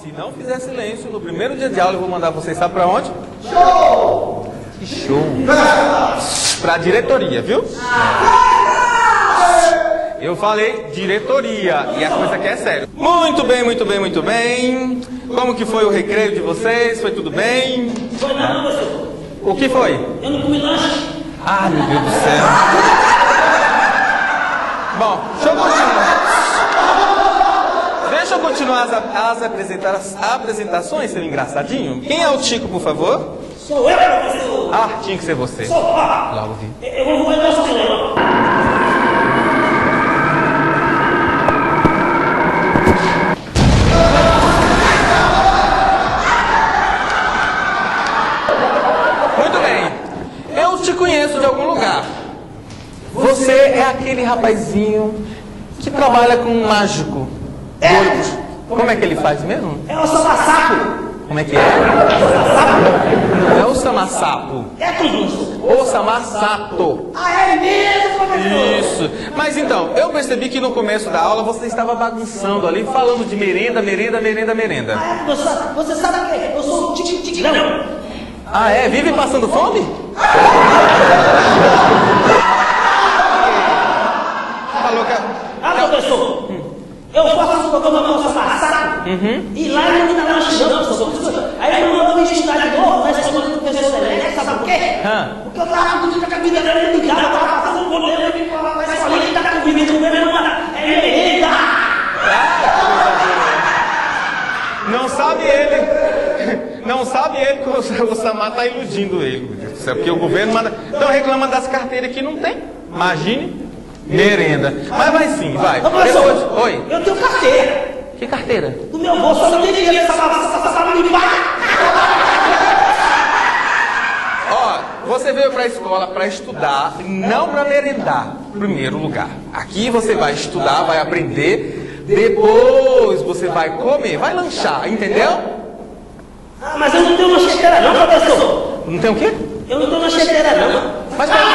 Se não fizer silêncio, no primeiro dia de aula eu vou mandar vocês, sabe pra onde? Show! Que show! Pra diretoria, viu? Eu falei diretoria, e a coisa aqui é sério. Muito bem, muito bem, muito bem. Como que foi o recreio de vocês? Foi tudo bem? Foi não, professor. O que foi? Eu não comi lanche. Ah, meu Deus do céu. Bom, deixa eu continuar as apresentações, seu engraçadinho. Quem é o Tico, por favor? Sou eu, professor. Ah, tinha que ser você. Sou. Logo vi. Eu vou ver o seu cinema. Muito bem. Eu te conheço de algum lugar. Você é aquele rapazinho que trabalha com um mágico. Como é que ele faz mesmo? É o Samassapo. Como é que é? Não é o Samassapo. É tudo. O Samassato. Ah, é mesmo, professor? Isso. Mas então, eu percebi que no começo da aula você estava bagunçando ali, falando de merenda. Ah, é, professor. Você sabe que eu sou um tigrão. Ah, é? Vive passando fome? Falou que... Ah, professor. Eu faço um programa com o Samassapo. E lá ele não me dá lanche não, professor. Aí ele mandou me estudar de novo, na escola do professor Leleque, sabe por quê? Porque eu tava com a comida dele ligada, eu tava passando por ele, ele falava pra escolinha que tá comida, ele comendo, é merenda. Não sabe ele que o Samar tá iludindo ele. Meu Deus do céu, porque o governo manda... Estão reclamando das carteiras que não tem. Imagine, merenda. Mas vai sim, vai. Ô, professor, depois... Oi. eu tenho carteira. Que carteira? Do meu bolso, eu não tenho dinheiro, essa me paga. Ó, você veio pra escola pra estudar, não pra merendar, em primeiro lugar. Aqui você vai estudar, vai aprender, depois você vai comer, vai lanchar, entendeu? Ah, mas eu não tenho lancheteira não, professor. Não tem o quê? Eu não tenho lancheteira não. Mas pra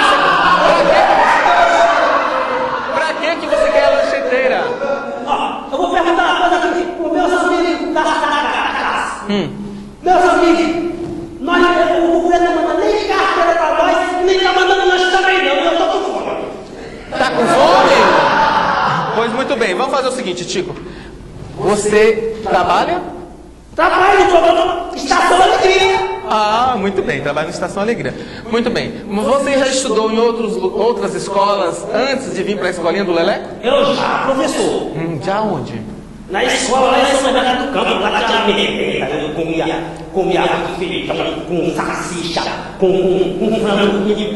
que você quer a lancheteira? Ó, eu vou perguntar uma coisa aqui para meus amigos da classe. Meus amigos, o governo não manda nem carteira para nós, nem tá mandando lanche também não, eu tô com fome. Tá com fome? Pois muito bem, vamos fazer o seguinte, Tico. Você trabalha? Trabalho no programa Estação Alegria. Ah, muito bem, trabalha no Estação Alegria. Muito bem. Você já estudou em outras escolas antes de vir para a escolinha do Leleco? Eu já, professor. Já onde? Na escola, lá em São Bernardo do Campo, lá tinha merenda, eu comia água de feijão, com salsicha, com frango de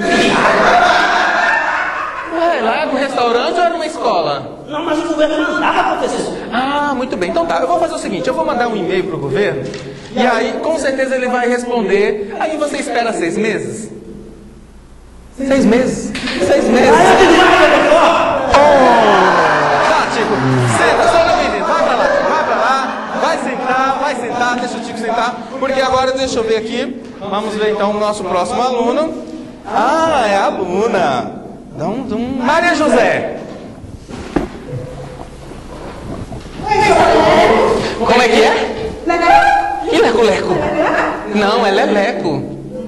Ué, lá era um restaurante ou era uma escola? Não, mas o governo mandava, professor. Ah, muito bem. Então tá, eu vou fazer o seguinte, eu vou mandar um e-mail pro governo, e aí com certeza ele vai responder. Aí você espera 6 meses? 6 meses? 6 meses. Aí eu digo, vai, professor. Tá, Tico, senta, só não menino, vai pra lá, vai sentar, deixa o Tico sentar, porque agora deixa eu ver aqui, vamos ver então o nosso próximo aluno. Ah, é a aluna. Maria José. Como é que é? Que leco-leco? Não, é leleco.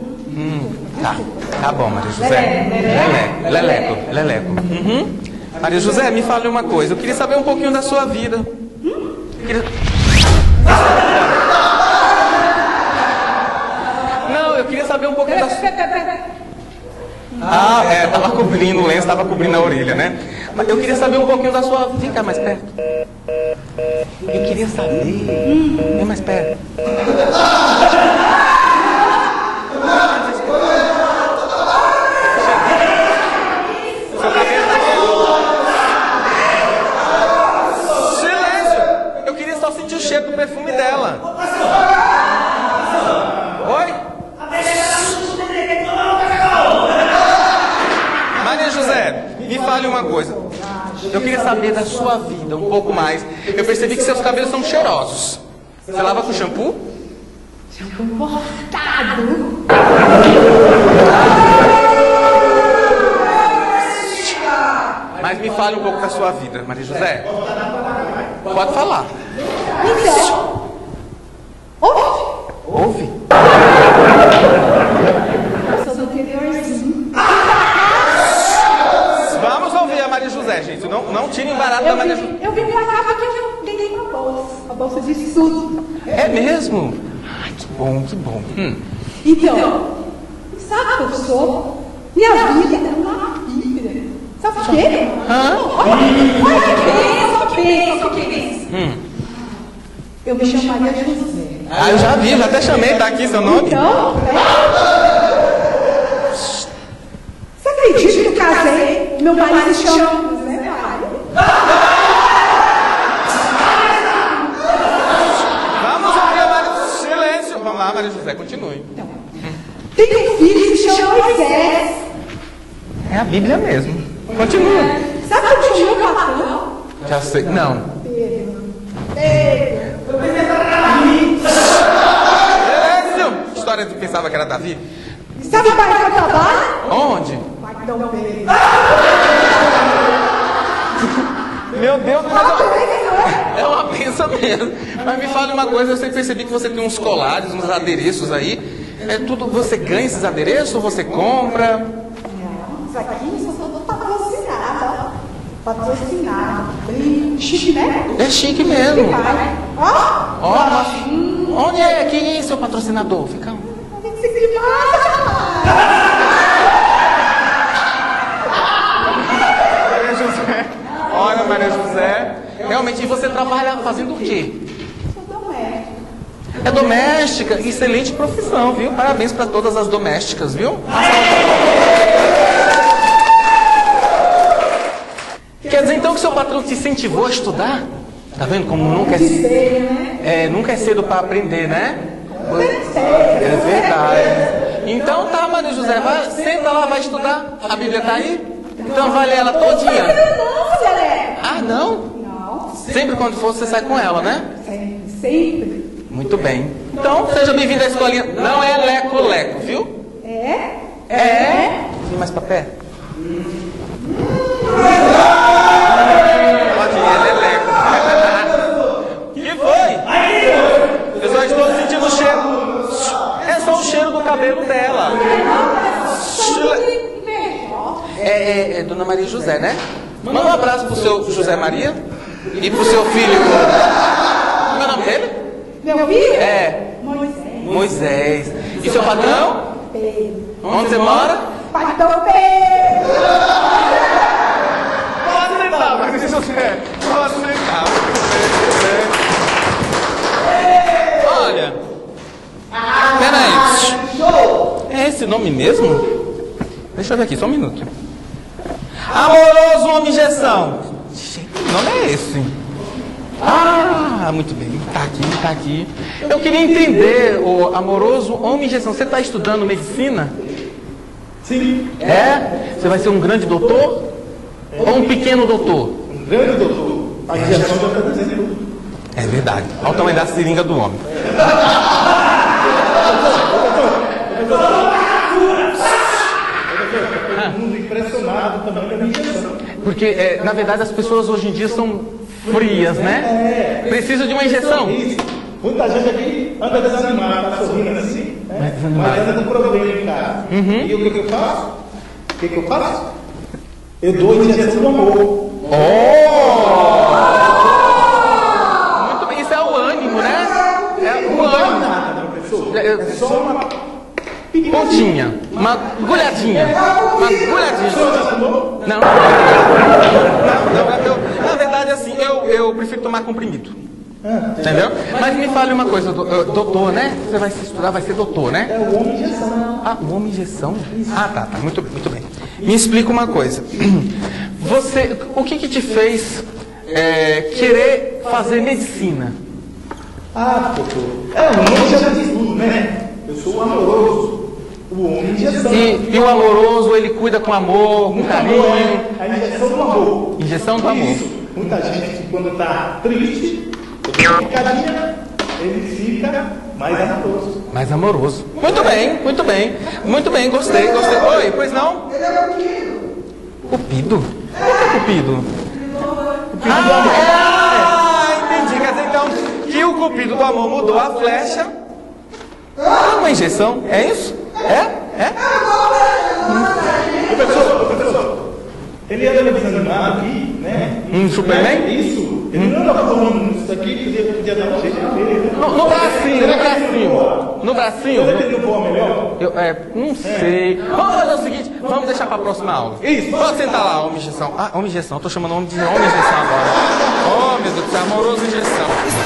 Tá bom, Maria José. Leleco. Maria José, me fale uma coisa. Eu queria saber um pouquinho da sua vida. Não, eu queria saber um pouquinho da sua... Ah, tava cobrindo o lenço, tava cobrindo a orelha, né? Mas eu queria saber um pouquinho da sua... Vem cá mais perto. Eu queria saber... Vem mais perto. Silêncio! Eu queria só sentir o cheiro do perfume dela. Oi? Maria José, me fale uma coisa. Eu queria saber da sua vida um pouco mais. Eu percebi que seus cabelos são cheirosos. Você lava com shampoo? Shampoo importado. Mas me fale um pouco da sua vida, Maria José. Pode falar. Então, ouve? Eu sou do interiorzinho. Vamos ouvir a Maria José, gente. Não tirem barato da Maria José. Eu vim pra cá porque eu ganhei uma bolsa. A bolsa de estudo. É mesmo? Ai, que bom, que bom. Então, sabe o que eu sou? Minha vida é uma Bíblia. Sabe o quê? Olha que pensa. Eu me chamo Maria José. Ah, eu já vi, já até chamei, tá aqui seu nome? Então, você acredita que eu casei? Meu marido se chama José Mário. Vamos ouvir a Maria José. Silêncio. Vamos lá, Maria José, continue. Tem um filho que se chama Moisés. É a Bíblia mesmo. Continua. Sabe como chama meu patrão? Já sei. Não. Pedro. Silêncio! História de pensava que era Davi? Sabe o pai que eu trabalho? Onde? Pai que Dom Pedro. Meu Deus, mas é uma benção mesmo. Mas me fale uma coisa, eu sempre percebi que você tem uns colares, uns adereços aí. É tudo, você ganha esses adereços ou você compra? Não, isso aqui eu sou toda patrocinada. Patrocinada. Bem chique, né? É chique mesmo. Ó. Ó, onde é? Quem é seu patrocinador? Fica. Maria José. Olha, Maria José. Realmente, e você trabalha fazendo o quê? Sou doméstica. É doméstica, excelente profissão, viu? Parabéns para todas as domésticas, viu? Quer dizer então que seu patrão te incentivou a estudar? Tá vendo como nunca nunca é cedo para aprender, né? É verdade. Então tá, Maria José, vai, senta lá, vai estudar. A Bíblia tá aí? Então vai ler ela todinha. Ah, não? Não. Sempre quando for você sai com ela, né? Sempre. Muito bem. Então, seja bem-vindo à escolinha. Não é leco-leco, viu? É? Vem mais pra perto. Que foi? Eu só estou sentindo o cheiro. É só o cheiro do cabelo dela. É Dona Maria José, né? Manda um abraço pro seu José Maria e pro seu filho. Como é o nome dele? Meu filho? É. Moisés. E seu patrão? Pedro. Onde você mora? Patrão Pedro. Pode sentar, Maria José. Pode sentar. Olha. Peraí. É esse nome mesmo? Deixa eu ver aqui, só um minuto. Amoroso Objeção. Gente, que nome é esse? Ah, muito bem. Tá aqui. Eu queria entender, o Amoroso Objeção. Você está estudando medicina? Sim. É? Você vai ser um grande doutor? Ou um pequeno doutor? Um grande doutor. A injeção já está dizendo. É verdade. Olha o tamanho da seringa do homem. Todo mundo impressionado também com a injeção. Porque, na verdade, as pessoas hoje em dia são frias, né? Precisa de uma injeção. Isso. Muita gente aqui anda desanimada, está sorrindo assim, né? Mas anda com problema em casa. E o que eu faço? Eu dou injeção do amor. Muito bem, isso é o ânimo, né? É o ânimo. Nada, professor. É só uma Pontinha, uma agulhadinha. Não. Na verdade, assim, eu prefiro tomar comprimido. Entendeu? Mas me fale uma coisa, doutor, né? Você vai se estudar, vai ser doutor, né? É o homem injeção. Ah, o homem injeção? Ah, tá, muito bem. Me explica uma coisa. O que te fez querer fazer medicina? Ah, doutor. O nome já diz tudo, né? Eu sou amoroso. O homem injeção. E o amoroso, ele cuida com amor, com carinho. A injeção do amor. Injeção do amor. Isso. Muita gente, quando está triste, eu dou uma picadinha, ele fica mais amoroso. Mais amoroso. Muito bem, gostei. Oi, pois não? Ele é Cupido. Cupido? O que é Cupido? Entendi. Quer dizer então que o Cupido do amor mudou a flecha É uma injeção, é isso? É? Professor, ele anda desanimado aqui, né? Superman? Isso. Ele não anda falando isso aqui, podia dar um jeito dele. No bracinho. No bracinho. Você entendeu um pouco melhor? Não sei. Vamos fazer o seguinte, vamos deixar para a próxima aula. Isso. Pode sentar lá, homem injeção. Homem injeção, tô chamando homem de homem injeção agora. Oh, meu Deus do céu, amoroso injeção.